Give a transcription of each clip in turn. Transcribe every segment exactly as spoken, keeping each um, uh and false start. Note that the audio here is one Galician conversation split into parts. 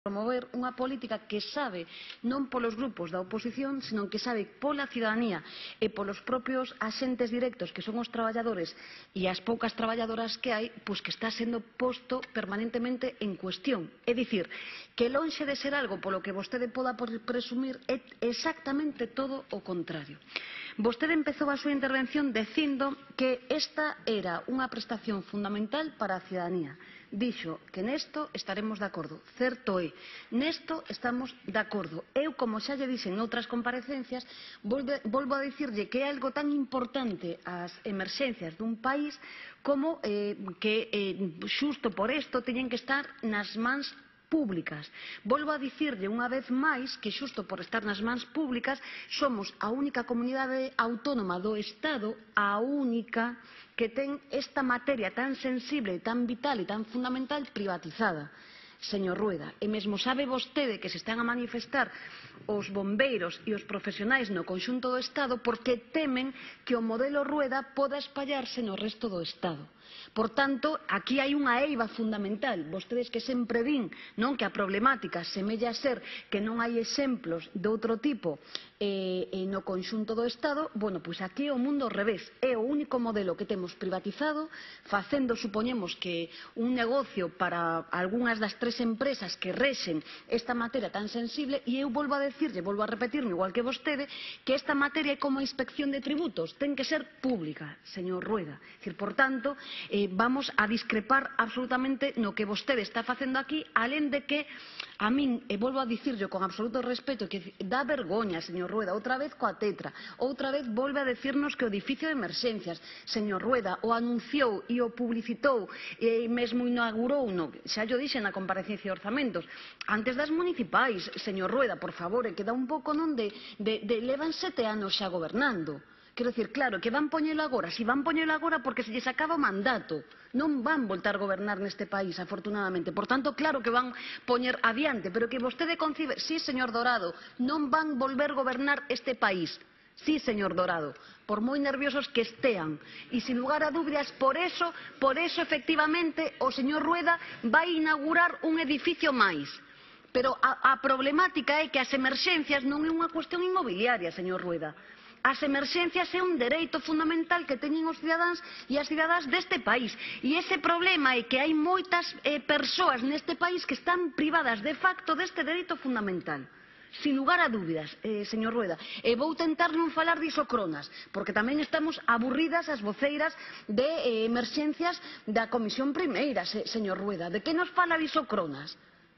promover unha política que sabe non polos grupos da oposición, senón que sabe pola cidadanía e polos propios axentes directos que son os traballadores e as poucas traballadoras que hai, pois que está sendo posto permanentemente en cuestión. É dicir, que lonxe de ser algo polo que vostede poda presumir é exactamente todo o contrario. Vostede empezou a súa intervención dicindo que esta era unha prestación fundamental para a cidadanía. Dixo que nesto estaremos de acordo. Certo é, nesto estamos de acordo. Eu, como xa lle dixen noutras comparecencias, volvo a dicirlle que é algo tan importante as emerxencias dun país como eh, que eh, xusto por isto teñen que estar nas mans públicas. Volvo a dicirlle unha vez máis que xusto por estar nas mans públicas somos a única comunidade autónoma do Estado, a única que ten esta materia tan sensible, tan vital e tan fundamental privatizada. Señor Rueda, e mesmo sabe vostede que se están a manifestar os bombeiros e os profesionais no conxunto do Estado porque temen que o modelo Rueda poda espallarse no resto do Estado. Por tanto, aquí hai unha eiva fundamental. Vostedes que sempre din non que a problemática semella ser que non hai exemplos de outro tipo eh, eh, no conxunto do Estado, bueno, pois aquí é o mundo ao revés. É o único modelo que temos privatizado, facendo, supoñemos, que un negocio para algunhas das tres empresas que rexen esta materia tan sensible, e eu volvo a decirlle, volvo a repetirme, igual que vostede, que esta materia é como a inspección de tributos, ten que ser pública, señor Rueda. Decir, por tanto, eh, vamos a discrepar absolutamente no que vostede está facendo aquí, alén de que a min, e volvo a dicirlo con absoluto respeto, que dá vergoña, señor Rueda, outra vez coa tetra, outra vez volve a decirnos que o edificio de emerxencias, señor Rueda, o anunciou e o publicitou e mesmo inaugurou, no, xa yo dixe na comparecencia de orzamentos, antes das municipais, señor Rueda, por favor, e que dá un pouco non de, de, de levan sete anos xa gobernando. Quero dicir, claro, que van poñelo agora, si van poñelo agora porque se lles acaba o mandato, non van voltar a gobernar neste país, afortunadamente. Por tanto, claro que van poñer adiante, pero que vostede concibe, sí, señor Dorado, non van volver gobernar este país. Sí, señor Dorado, por moi nerviosos que estean. E, sin lugar a dúbidas, por eso, por eso, efectivamente, o señor Rueda vai inaugurar un edificio máis. Pero a, a problemática é que as emerxencias non é unha cuestión inmobiliaria, señor Rueda. As emerxencias é un dereito fundamental que teñen os cidadáns e as cidadás deste país. E ese problema é que hai moitas eh, persoas neste país que están privadas de facto deste dereito fundamental. Sin lugar a dúbidas, eh, señor Rueda. E vou tentar non falar de isocronas, porque tamén estamos aburridas as voceiras de eh, emerxencias da Comisión Primeira, se, señor Rueda. De que nos fala de isocronas?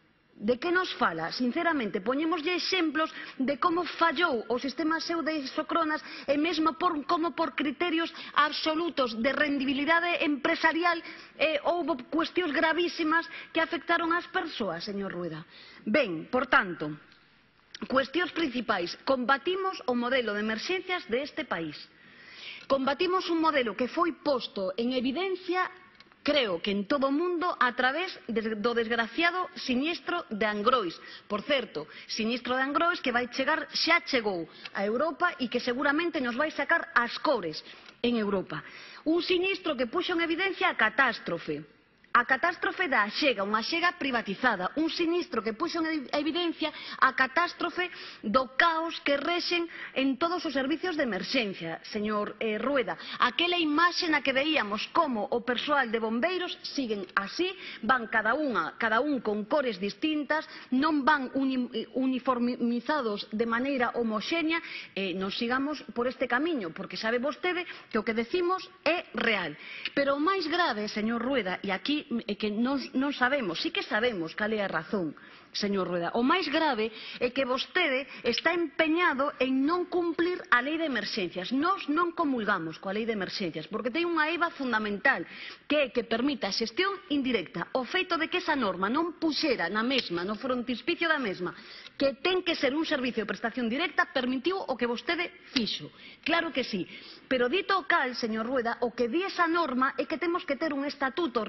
De que nos fala? Sinceramente, poñémoslle exemplos de como fallou o sistema seu de isocronas e mesmo por, como por criterios absolutos de rendibilidade empresarial eh, houbo cuestións gravísimas que afectaron ás persoas, señor Rueda. Ben, por tanto, cuestións principais. Combatimos o modelo de emerxencias deste país. Combatimos un modelo que foi posto en evidencia, creo que en todo o mundo, a través do desgraciado sinistro de Angrois. Por certo, sinistro de Angrois que vai chegar, xa chegou a Europa e que seguramente nos vai sacar as cores en Europa. Un sinistro que puxo en evidencia a catástrofe. A catástrofe da Axega, unha Axega privatizada, un sinistro que puxo en evidencia a catástrofe do caos que rexen en todos os servicios de emerxencia, señor eh, Rueda. Aquela imaxe na que veíamos como o persoal de bombeiros siguen así, van cada unha, cada un con cores distintas, non van uni, uniformizados de maneira homoxénea, eh, non sigamos por este camiño, porque sabe vostede que o que decimos é real. Pero o máis grave, señor Rueda, e aquí é que non, non sabemos, sí que sabemos cal é a razón, señor Rueda. O máis grave é que vostede está empeñado en non cumplir a lei de emerxencias. Nós non comulgamos coa lei de emerxencias, porque ten unha eiva fundamental, que é que permita a xestión indirecta. O feito de que esa norma non puxera na mesma, no frontispicio da mesma, que ten que ser un servicio de prestación directa, permitiu o que vostede fixo. Claro que sí. Pero dito o cal, señor Rueda, o que di esa norma é que temos que ter un estatuto, regulamento,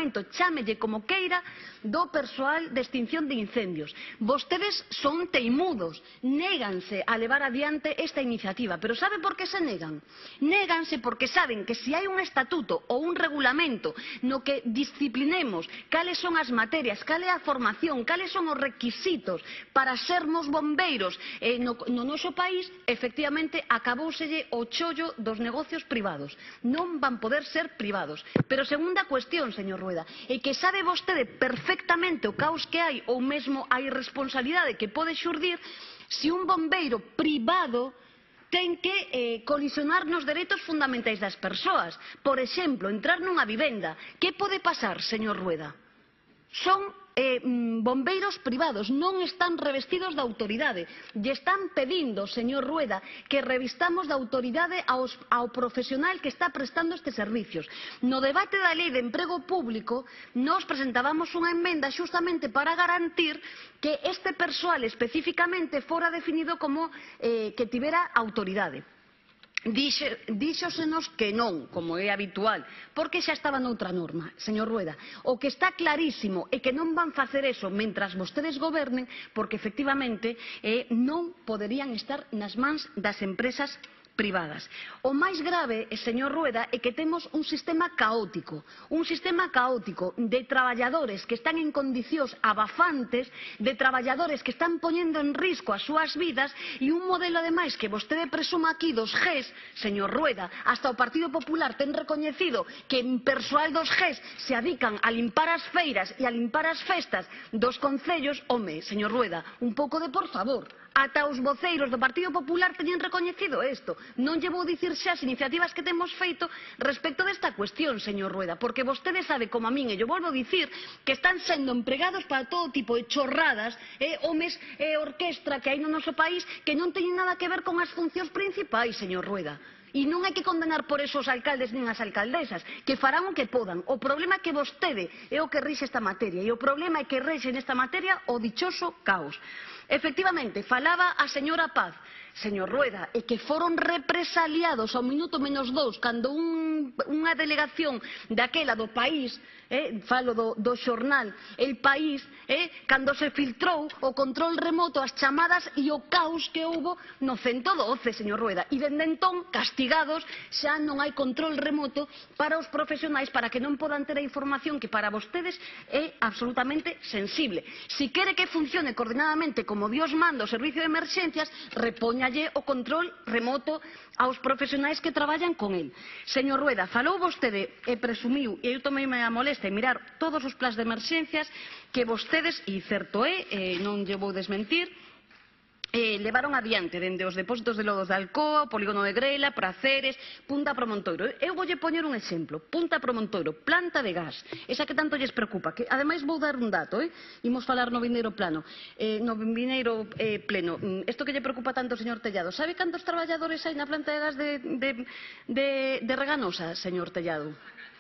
regulamento, chámelle como queira, do persoal de extinción de incendios. Vostedes son teimudos, néganse a levar adiante esta iniciativa. Pero sabe por que se negan? Néganse porque saben que se hai un estatuto ou un regulamento no que disciplinemos cales son as materias, cal é a formación, cales son os requisitos para sermos bombeiros eh, no, no noso país, efectivamente acabouselle o chollo dos negocios privados. Non van poder ser privados. Pero segunda cuestión, señor Rueda, é que sabe vostede perfectamente o caos que hai ou mesmo a irresponsabilidade que pode xurdir se un bombeiro privado ten que eh, colisionar nos dereitos fundamentais das persoas. Por exemplo, entrar nunha vivenda. Que pode pasar, señor Rueda? Son eh, bombeiros privados, non están revestidos de autoridade. Lle están pedindo, señor Rueda, que revistamos de autoridade aos, ao profesional que está prestando estes servicios. No debate da Lei de Emprego Público, nos presentábamos unha emenda xustamente para garantir que este persoal especificamente fora definido como eh, que tivera autoridade. Díxosenos que non, como é habitual, porque xa estaba noutra norma, señor Rueda. O que está clarísimo é que non van facer eso mentras vostedes gobernen, porque efectivamente eh, non poderían estar nas mans das empresas privadas. O máis grave, señor Rueda, é que temos un sistema caótico, un sistema caótico de traballadores que están en condicións abafantes, de traballadores que están poñendo en risco as súas vidas e un modelo, ademais, que vostede presuma aquí dos G E S, señor Rueda, hasta o Partido Popular ten recoñecido que en persoal dos G E S se adican a limpar as feiras e a limpar as festas dos concellos. Home, señor Rueda, un pouco de por favor. Ata os voceiros do Partido Popular teñen recoñecido isto. Non lle vou dicir xa as iniciativas que temos feito respecto desta cuestión, señor Rueda, porque vostede sabe, como a min, e yo volvo a dicir, que están sendo empregados para todo tipo de chorradas, eh, homes e eh, orquestra que hai no noso país que non teñen nada que ver con as funcións principais, señor Rueda. E non hai que condenar por eso os alcaldes nin as alcaldesas, que farán o que podan. O problema é que vostede é o que rixe esta materia, e o problema é que rixe nesta materia o dichoso caos. Efectivamente, falaba a señora Paz, señor Rueda, e que foron represaliados ao minuto menos dous cando un, unha delegación daquela do país, eh, falo do, do xornal El País, eh, cando se filtrou o control remoto, as chamadas e o caos que houbo no ciento doce, señor Rueda. E dende entón, castigados, xa non hai control remoto para os profesionais para que non podan ter a información que para vostedes é absolutamente sensible. Si quere que funcione coordinadamente como Dios manda o servicio de emerxencias, repóñalle o control remoto aos profesionais que traballan con el. Señor Rueda, falou vostede e presumiu, e eu tomei a molesta en mirar todos os plans de emerxencias que vostedes, e certo é, eh, non lle vou desmentir, Eh, levaron adiante dende os depósitos de lodos de Alcoa, o polígono de Grela, Praceres, Punta Promontoiro. Eu voulle poñer un exemplo. Punta Promontoiro, planta de gas, esa que tanto lles preocupa, que ademais vou dar un dato, eh? Imos falar no vindeiro plano, eh, no vindeiro eh, pleno. Isto que lle preocupa tanto, señor Tellado, sabe cantos traballadores hai na planta de gas de, de, de, de Reganosa, señor Tellado?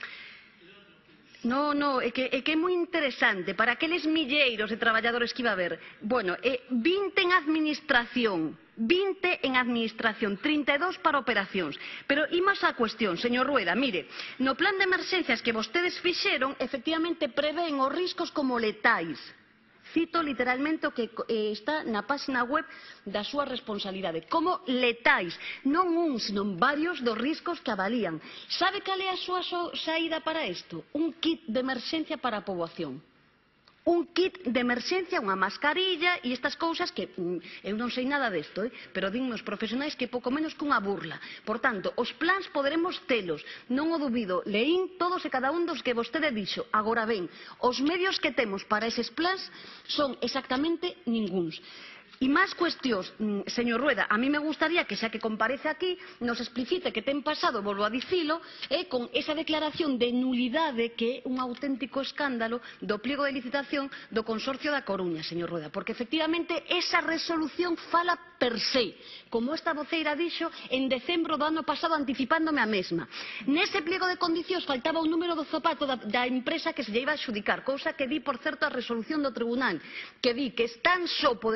No, no, é que, é que é moi interesante para aqueles milleiros de traballadores que iba a haber. Bueno, eh, vinte en administración, vinte en administración, trinta e dous para operacións. Pero imos á cuestión, señor Rueda, mire, no plan de emerxencias que vostedes fixeron, efectivamente prevén os riscos como letais. Cito literalmente o que eh, está na página web da súa responsabilidade. Como letais, non un, sino varios dos riscos que avalían. Sabe cal é a súa so saída para isto? Un kit de emerxencia para a poboación. Un kit de emerxencia, unha mascarilla e estas cousas que mm, eu non sei nada desto, eh? Pero din os profesionais que pouco menos que unha burla. Por tanto, os plans poderemos telos, non o dubido, leín todos e cada un dos que vostede dixo. Agora ben, os medios que temos para eses plans son exactamente ningúns. E máis cuestións, señor Rueda, a mí me gustaría que xa que comparece aquí nos explicite que ten pasado, volvo a dicilo, eh, con esa declaración de nulidade que é un auténtico escándalo do pliego de licitación do Consorcio da Coruña, señor Rueda, porque efectivamente esa resolución fala per se, como esta voceira dixo en decembro do ano pasado anticipándome a mesma. Nese pliego de condicións faltaba o número do zapato da, da empresa que se lle iba a adxudicar, cousa que di, por certo, a resolución do tribunal, que di que tan só podería concurrir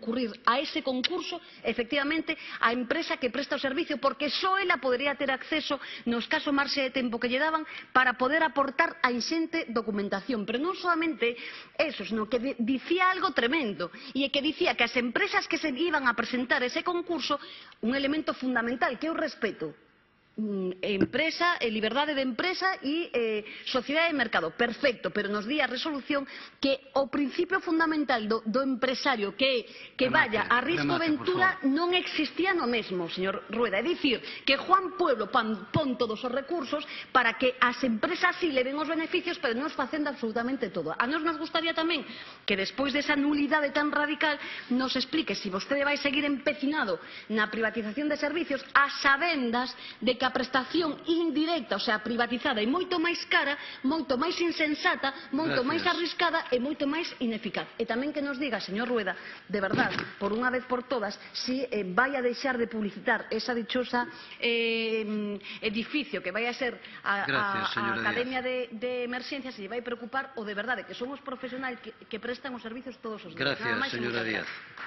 concurrir a ese concurso, efectivamente, a empresa que presta o servicio, porque só ela podería ter acceso no escaso marxe de tempo que lle daban para poder aportar a inxente documentación. Pero non solamente eso, sino que dicía algo tremendo, e é que dicía que as empresas que se iban a presentar ese concurso, un elemento fundamental que eu respeto, empresa, eh, liberdade de empresa e eh, sociedade de mercado, perfecto, pero nos di a resolución que o principio fundamental do, do empresario que, que vaya a risco de ventura non existía no mesmo, señor Rueda. É dicir, que Juan Pueblo pon, pon todos os recursos para que as empresas sí le den os beneficios, pero nos facendo absolutamente todo. A nos nos gustaría tamén que despois desa nulidade tan radical nos explique se vostede vai seguir empecinado na privatización de servicios a sabendas de que a prestación indirecta, o sea, privatizada, é moito máis cara, moito máis insensata, moito máis arriscada e moito máis ineficaz. E tamén que nos diga, señor Rueda, de verdade, por unha vez por todas, si eh, vai a deixar de publicitar esa dichosa eh, edificio que vai a ser a, Gracias, a, a Academia de, de Emerxencias, se lle vai preocupar o de verdade que son os profesionais que, que prestan os servicios todos os días. Gracias, señora Díaz.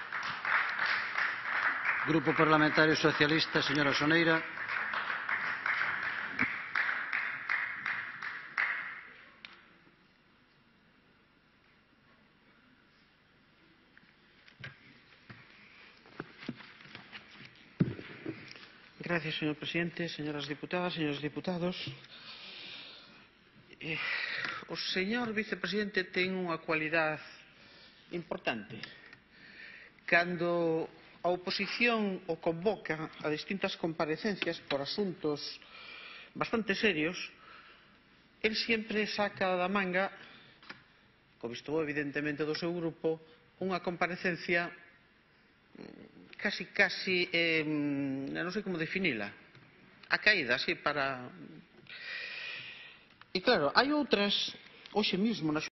Grupo Parlamentario Socialista, señora Soneira. Gracias, señor presidente, señoras diputadas, señores diputados. Eh, o señor vicepresidente ten unha cualidade importante. Cando a oposición o convoca a distintas comparecencias por asuntos bastante serios, el sempre saca da manga, co visto evidentemente do seu grupo, unha comparecencia casi, casi, eh, non sei como definila, a caída, así, para... E claro, hai outras, hoxe mesmo, na